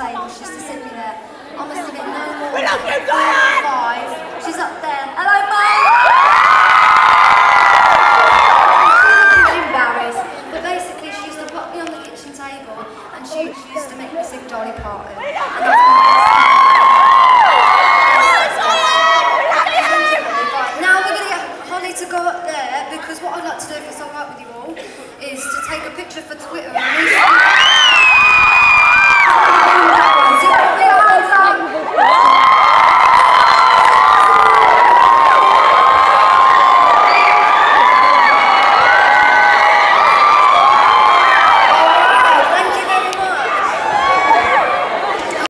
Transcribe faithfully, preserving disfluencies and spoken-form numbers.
table. She used to sit me there. I must have been no more than five. She's up there. Hello, Mum! She was embarrassed. But basically, she used to put me on the kitchen table and she, she used to make me sing Dolly Parton. And that's